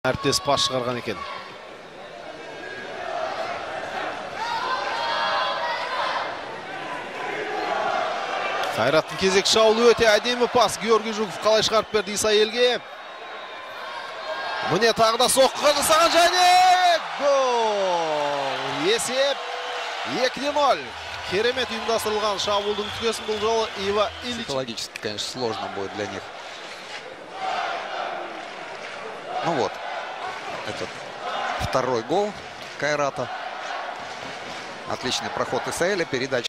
әріптес пас шығарған екен. Қайраттың кезек шаулы өте әдемі пас. Георгий Жуков қалай шығарып берді Исаэльге. Міне тағы да соққы жасаған және гол! Есеп 2-0. Керемет ұйымдастырылған шабуылдың нүктесін бұл жолы Ива Ильич. Психологически, конечно, сложно будет для них. Ну вот, этот второй гол Кайрата. Отличный проход Исаэля, передача.